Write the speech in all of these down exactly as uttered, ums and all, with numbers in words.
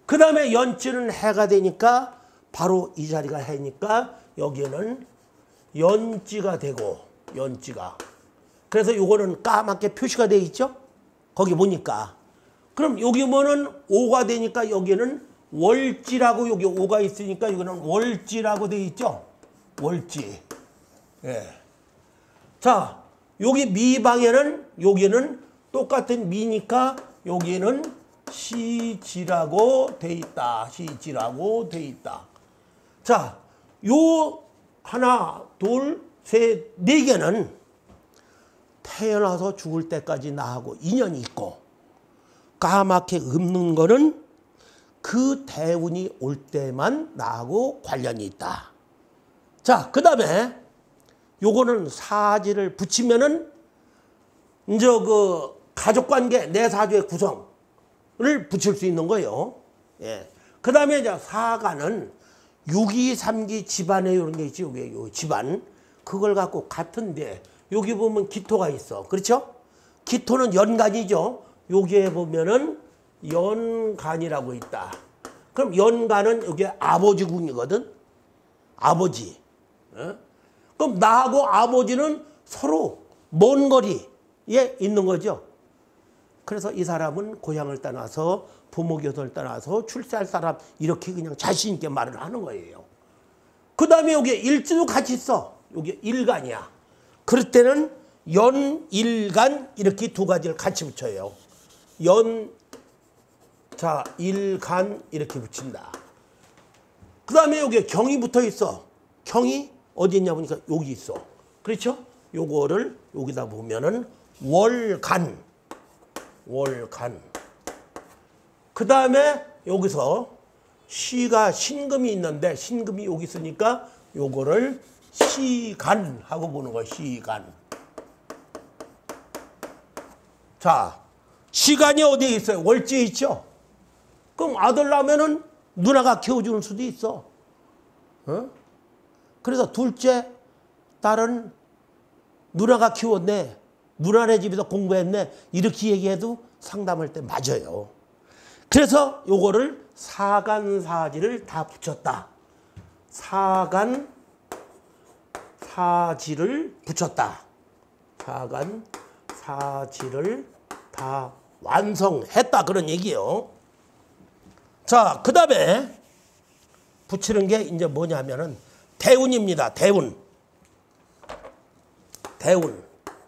그 다음에 연지는 해가 되니까 바로 이 자리가 해니까 여기에는 연지가 되고 연지가. 그래서 요거는 까맣게 표시가 되어 있죠. 거기 보니까. 그럼 여기 보면은 오가 되니까 여기는 월지라고 여기 오가 있으니까 여기는 월지라고 되어 있죠. 월지. 예. 자, 여기 미방에는 여기는 똑같은 미니까 여기는 시지라고 돼 있다. 시지라고 돼 있다. 자, 요 하나, 둘, 셋, 네 개는 태어나서 죽을 때까지 나하고 인연이 있고 까맣게 읊는 거는 그 대운이 올 때만 나하고 관련이 있다. 자, 그 다음에 요거는 사지를 붙이면은 이제 그 가족관계 내 사주의 구성을 붙일 수 있는 거예요. 예. 그 다음에 이제 사가는 육이, 삼기 집안에 이런 게 있지. 여기 요 집안 그걸 갖고 같은데 여기 보면 기토가 있어. 그렇죠? 기토는 연간이죠. 여기에 보면은 연간이라고 있다. 그럼 연간은 여기 아버지 궁이거든. 아버지. 어? 그럼 나하고 아버지는 서로 먼 거리에 있는 거죠. 그래서 이 사람은 고향을 떠나서 부모 곁을 떠나서 출세할 사람 이렇게 그냥 자신 있게 말을 하는 거예요. 그 다음에 여기 일지도 같이 있어. 여기 일간이야. 그럴 때는 연, 일간 이렇게 두 가지를 같이 붙여요. 연, 자, 일간 이렇게 붙인다. 그 다음에 여기 경이 붙어 있어. 경이 어디 있냐 보니까 여기 있어. 그렇죠? 요거를 여기다 보면은 월간, 월간. 그 다음에 여기서 시가 신금이 있는데 신금이 여기 있으니까 요거를 시간하고 보는 거야. 시간. 자, 시간이 어디에 있어요? 월지에 있죠? 그럼 아들 낳으면은 누나가 키워주는 수도 있어. 어? 그래서 둘째 딸은 누나가 키웠네. 누나네 집에서 공부했네. 이렇게 얘기해도 상담할 때 맞아요. 그래서 요거를 사간사지를 다 붙였다. 사간 사지를 붙였다. 사간 사지를 다 완성했다. 그런 얘기예요. 자, 그 다음에 붙이는 게 이제 뭐냐면은 대운입니다. 대운. 대운.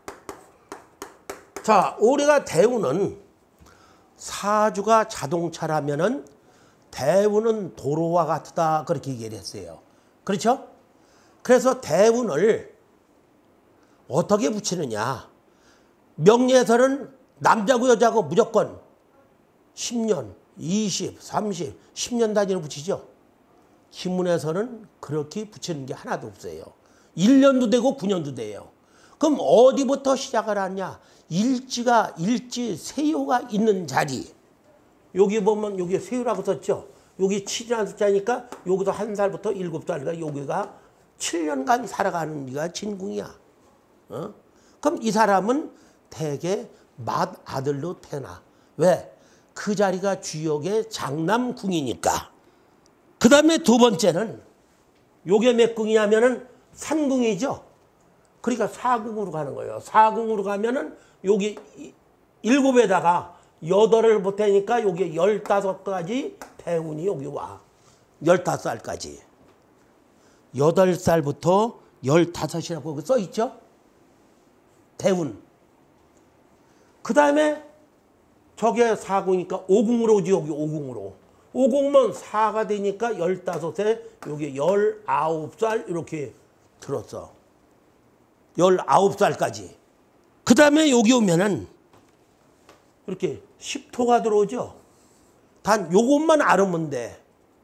자, 우리가 대운은 사주가 자동차라면은 대운은 도로와 같다. 그렇게 얘기를 했어요. 그렇죠? 그래서 대운을 어떻게 붙이느냐. 명리에서는 남자고 여자고 무조건 십 년, 이십, 삼십, 십 년 단위로 붙이죠. 기문에서는 그렇게 붙이는 게 하나도 없어요. 일 년도 되고 구 년도 돼요. 그럼 어디부터 시작을 하냐. 일지가 일지 세요가 있는 자리. 여기 보면 여기 세요라고 썼죠. 여기 칠이라는 숫자니까 여기서 한 살부터 일곱 살이니까 여기가 칠 년간 살아가는 네가 진궁이야. 어? 그럼 이 사람은 대개 맏아들로 태어나. 왜? 그 자리가 주역의 장남궁이니까. 그 다음에 두 번째는 요게 몇 궁이냐면은 삼궁이죠. 그러니까 사궁으로 가는 거예요. 사궁으로 가면은 여기 일곱에다가 여덟을 보태니까 여기 열다섯 가지 대운이 여기 와. 열다섯 살까지. 여덟 살부터 열다섯이라고 써 있죠. 대운. 그 다음에 저게 사궁이니까 오궁으로 오지. 여기 오궁으로. 오궁은 사가 되니까 열다섯에 여기 열아홉 살 이렇게 들었어. 열아홉 살까지. 그 다음에 여기 오면은 이렇게 십토가 들어오죠. 단 요것만 알으면 돼.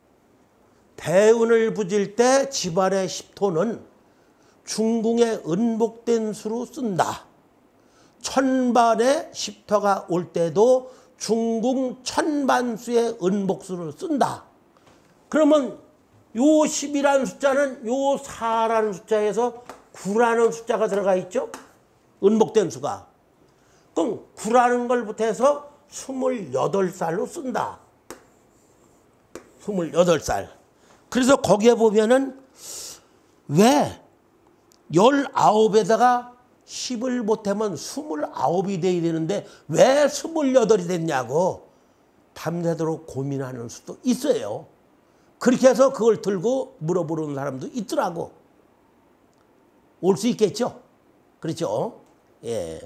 대운을 붙일 때 집안의 십토는 중궁에 은복된 수로 쓴다. 천반의 십토가 올 때도 중궁 천반수의 은복수를 쓴다. 그러면 요 십이라는 숫자는 요 사라는 숫자에서 구라는 숫자가 들어가 있죠. 은복된 수가. 그럼 구라는 걸 붙여서 스물여덟 살로 쓴다. 스물여덟 살. 그래서 거기에 보면은 왜 열아홉에다가 십을 못하면 스물아홉이 돼야 되는데 왜 스물여덟이 됐냐고 밤새도록 고민하는 수도 있어요. 그렇게 해서 그걸 들고 물어보는 사람도 있더라고. 올 수 있겠죠? 그렇죠? 예.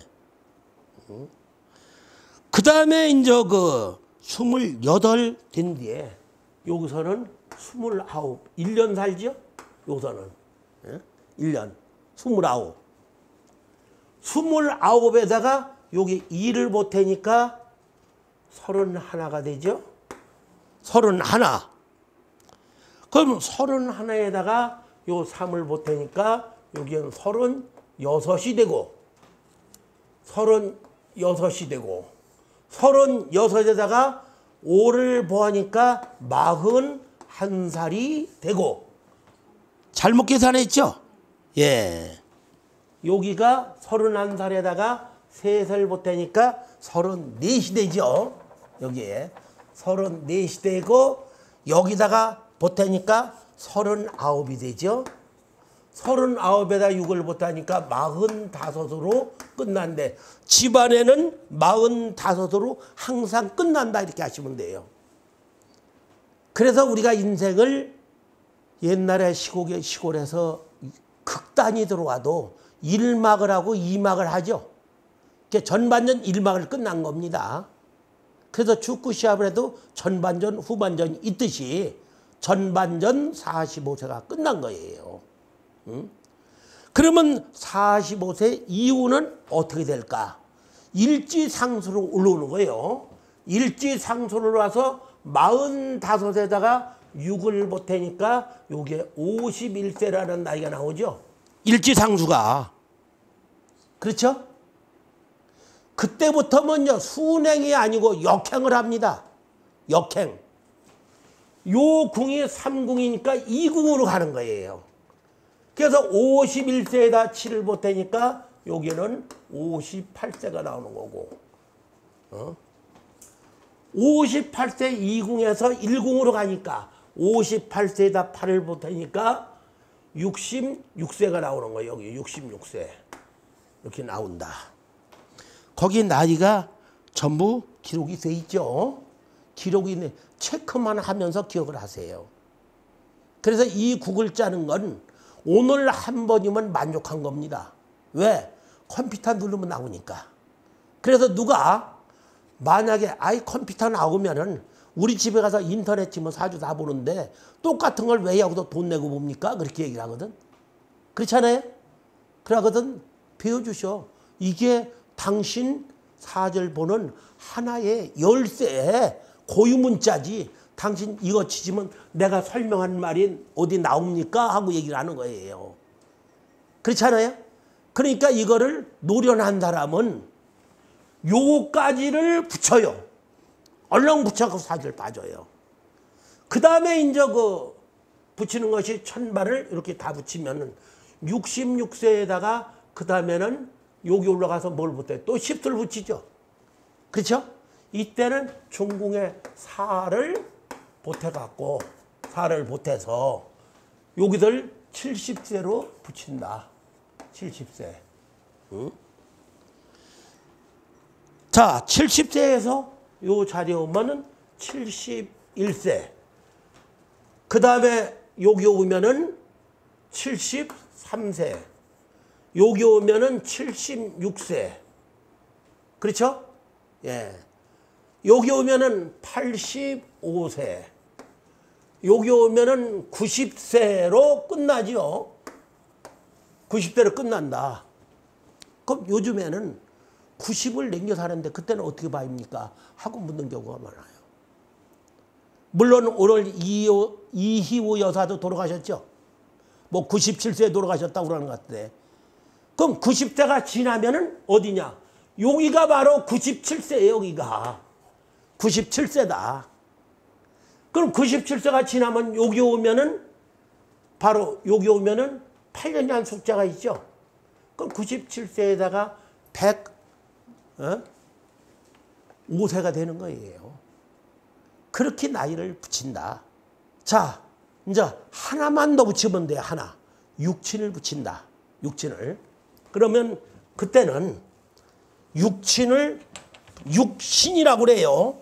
그 다음에 이제 그 스물여덟 된 뒤에 여기서는 스물아홉, 일 년 살죠? 여기서는. 예? 일 년. 스물아홉. 스물아홉에다가 여기 일을 못하니까 서른하나가 되죠? 서른하나. 그럼 서른하나에다가 요 삼을 못하니까 여기는 서른여섯이 되고, 서른여섯이 되고, 서른여섯에다가 오를 보하니까 마흔한 살이 되고, 잘못 계산했죠? 예. 여기가 서른한 살에다가 세 살 못하니까 서른넷이 되죠? 여기에. 서른넷이 되고, 여기다가 못하니까 서른아홉이 되죠? 서른아홉에다 육을 못하니까 마흔다섯으로 끝난대. 집안에는 마흔다섯으로 항상 끝난다 이렇게 하시면 돼요. 그래서 우리가 인생을 옛날에 시골에, 시골에서 극단이 들어와도 일 막을 하고 이 막을 하죠. 전반전 일 막을 끝난 겁니다. 그래서 축구 시합을 해도 전반전 후반전이 있듯이 전반전 사십오 세가 끝난 거예요. 응? 그러면 사십오 세 이후는 어떻게 될까? 일지상수로 올라오는 거예요. 일지상수로 와서 마흔다섯에다가 육을 못하니까 요게 오십일 세라는 나이가 나오죠. 일지상수가. 그렇죠? 그때부터는요 순행이 아니고 역행을 합니다. 역행. 요 궁이 삼 궁이니까 이 궁으로 가는 거예요. 그래서 오십일 세에다 칠을 못하니까 여기는 오십팔 세가 나오는 거고, 어? 오십팔 세 이 궁에서 일 궁으로 가니까 오십팔 세에다 팔을 못하니까 육십육 세가 나오는 거예요. 여기 육십육 세 이렇게 나온다. 거기 나이가 전부 기록이 돼 있죠. 기록이 있네. 체크만 하면서 기억을 하세요. 그래서 이 국을 짜는 건 오늘 한 번이면 만족한 겁니다. 왜? 컴퓨터 누르면 나오니까. 그래서 누가 만약에 아이 컴퓨터 나오면은 우리 집에 가서 인터넷 치면 사주 다 보는데 똑같은 걸 왜 여기서 돈 내고 봅니까? 그렇게 얘기를 하거든. 그렇잖아요? 그러거든. 배워주셔. 이게 당신 사절 보는 하나의 열쇠에 고유문자지. 당신 이거 치지면 내가 설명한 말이 어디 나옵니까? 하고 얘기를 하는 거예요. 그렇잖아요? 그러니까 이거를 노련한 사람은 요거까지를 붙여요. 얼렁 붙여서 사절 빠져요. 그 다음에 이제 그 붙이는 것이 천발을 이렇게 다 붙이면은 육십육 세에다가 그 다음에는 여기 올라가서 뭘 붙여요? 또 십수를 붙이죠. 그렇죠? 이때는 중궁에 사를 보태갖고 사를 보태서 여기들 칠십 세로 붙인다. 칠십 세. 응? 자, 칠십 세에서 요 자리에 오면은 칠십일 세. 그 다음에 여기 오면은 칠십삼 세. 여기 오면은 칠십육 세. 그렇죠? 예. 여기 오면은 팔십오 세. 여기 오면은 구십 세로 끝나죠. 구십 세로 끝난다. 그럼 요즘에는 구십을 넘겨 사는데 그때는 어떻게 봐입니까? 하고 묻는 경우가 많아요. 물론 오늘 이호, 이희우 여사도 돌아가셨죠. 뭐 구십칠 세에 돌아가셨다고 그러는 것 같은데. 그럼 구십 세가 지나면은 어디냐? 여기가 바로 구십칠 세예요. 여기가. 구십칠 세다. 그럼 구십칠 세가 지나면 여기 오면은 바로 여기 오면은 팔 년이 한 숫자가 있죠. 그럼 구십칠 세에다가 백오 세가 되는 거예요. 그렇게 나이를 붙인다. 자, 이제 하나만 더 붙이면 돼. 하나. 육친을 붙인다. 육친을. 그러면 그때는 육친을 육신이라고 그래요.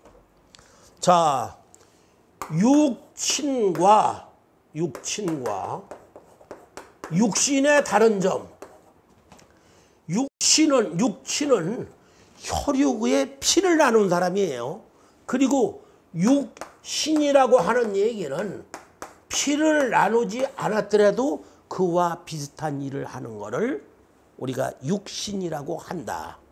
자, 육친과 육친과 육신의 다른 점. 육신은 육친은 혈육의 피를 나눈 사람이에요. 그리고 육신이라고 하는 얘기는 피를 나누지 않았더라도 그와 비슷한 일을 하는 것을 우리가 육신이라고 한다.